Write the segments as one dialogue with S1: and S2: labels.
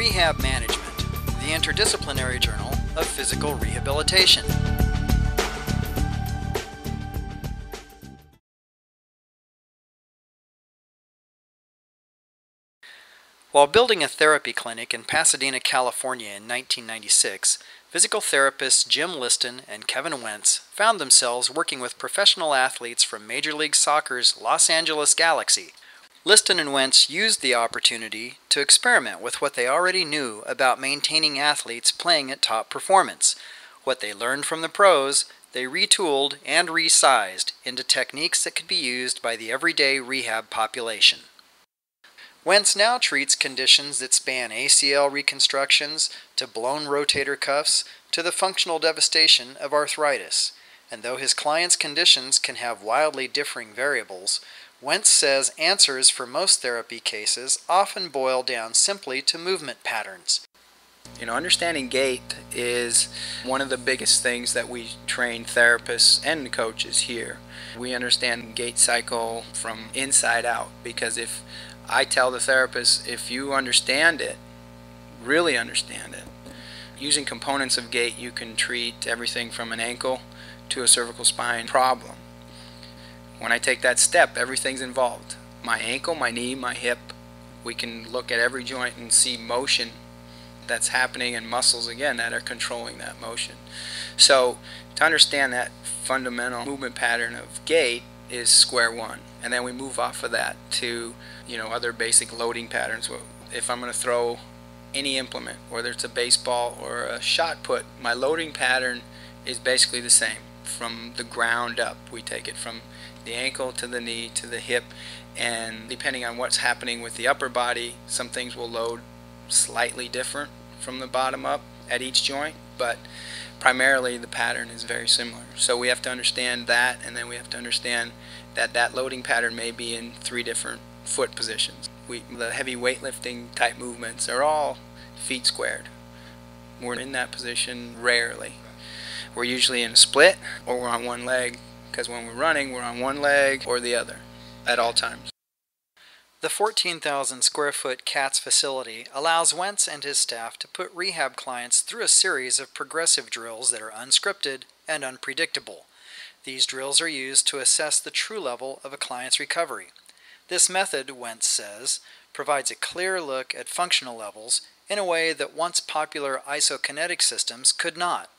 S1: Rehab Management, the interdisciplinary journal of physical rehabilitation. While building a therapy clinic in Pasadena, California in 1996, physical therapists Jim Liston and Kevin Wentz found themselves working with professional athletes from Major League Soccer's Los Angeles Galaxy. Liston and Wentz used the opportunity to experiment with what they already knew about maintaining athletes playing at top performance. What they learned from the pros, they retooled and resized into techniques that could be used by the everyday rehab population. Wentz now treats conditions that span ACL reconstructions to blown rotator cuffs to the functional devastation of arthritis. And though his clients' conditions can have wildly differing variables, Wentz says answers for most therapy cases often boil down simply to movement patterns.
S2: Understanding gait is one of the biggest things that we train therapists and coaches here. We understand gait cycle from inside out, because if I tell the therapist, if you understand it, really understand it, using components of gait you can treat everything from an ankle to a cervical spine problem. When I take that step, everything's involved. My ankle, my knee, my hip. We can look at every joint and see motion that's happening and muscles again that are controlling that motion. So to understand that fundamental movement pattern of gait is square one, and then we move off of that to other basic loading patterns. If I'm going to throw any implement, whether it's a baseball or a shot put, my loading pattern is basically the same from the ground up. We take it from the ankle to the knee to the hip, and depending on what's happening with the upper body, some things will load slightly different from the bottom up at each joint, but primarily the pattern is very similar. So we have to understand that, and then we have to understand that that loading pattern may be in 3 different foot positions. The heavy weightlifting type movements are all feet squared. We're in that position rarely. We're usually in a split, or we're on one leg, because when we're running, we're on one leg or the other at all times.
S1: The 14,000 square foot CATS facility allows Wentz and his staff to put rehab clients through a series of progressive drills that are unscripted and unpredictable. These drills are used to assess the true level of a client's recovery. This method, Wentz says, provides a clear look at functional levels in a way that once popular isokinetic systems could not.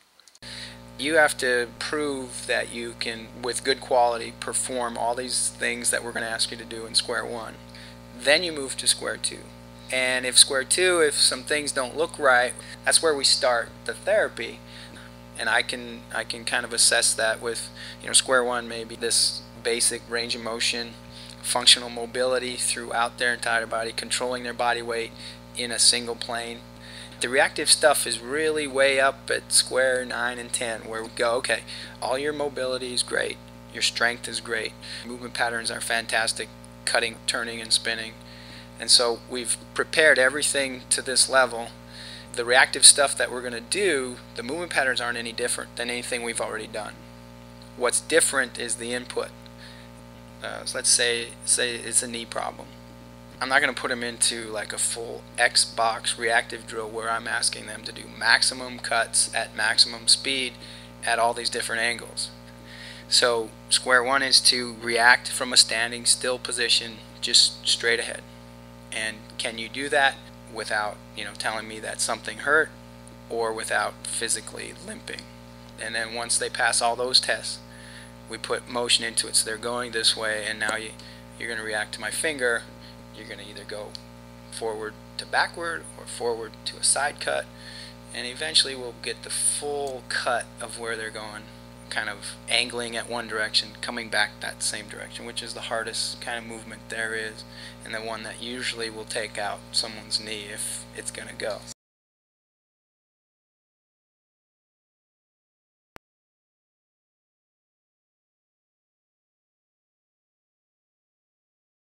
S2: You have to prove that you can, with good quality, perform all these things that we're going to ask you to do in square one. Then you move to square two. And if square two, if some things don't look right, that's where we start the therapy. And I can kind of assess that with, square one, maybe this basic range of motion, functional mobility throughout their entire body, controlling their body weight in a single plane. The reactive stuff is really way up at square 9 and 10, where we go, okay, all your mobility is great, your strength is great, movement patterns are fantastic, cutting, turning, and spinning. And so we've prepared everything to this level. The reactive stuff that we're going to do, the movement patterns aren't any different than anything we've already done. What's different is the input. So let's say it's a knee problem. I'm not going to put them into like a full X-box reactive drill where I'm asking them to do maximum cuts at maximum speed at all these different angles. So square one is to react from a standing still position, just straight ahead. And can you do that without telling me that something hurt, or without physically limping? And then once they pass all those tests, we put motion into it. So they're going this way, and now you're going to react to my finger. You're going to either go forward to backward or forward to a side cut, and eventually we'll get the full cut of where they're going, kind of angling at one direction, coming back that same direction, which is the hardest kind of movement there is, and the one that usually will take out someone's knee if it's going to go.